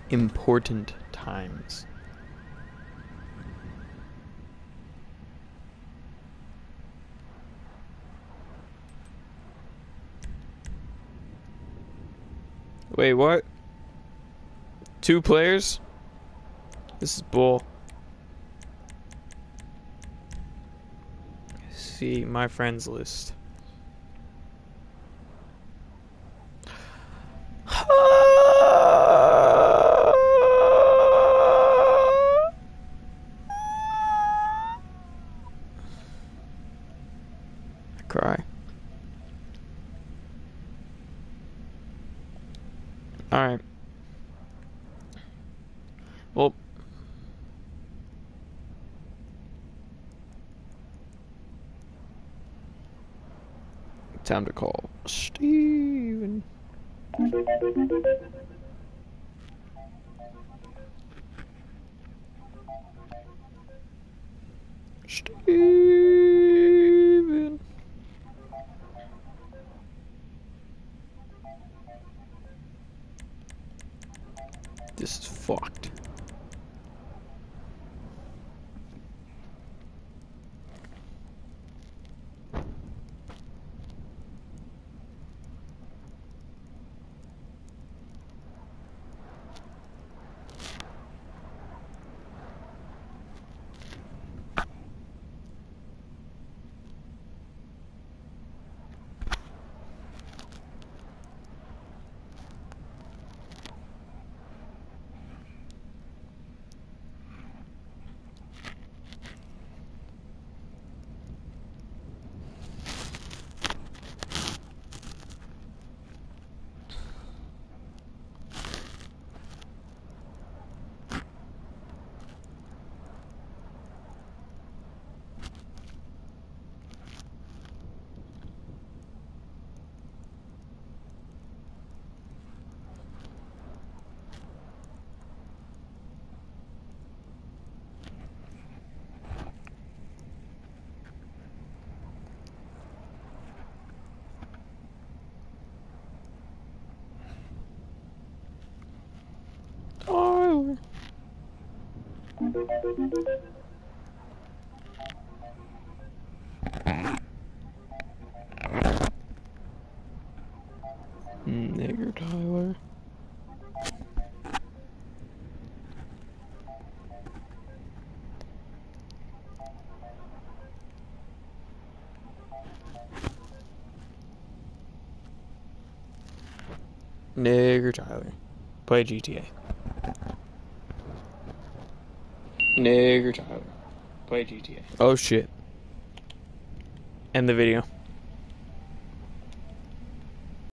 important times. Wait, what? 2 players? This is bull. See my friends list. Cry. Alright. Well, time to call Steven. Steven. This is fucked. Tyler. Nigger Tyler. Nigger Tyler. Play GTA. Nigger Tyler. Play GTA. Oh shit. End the video.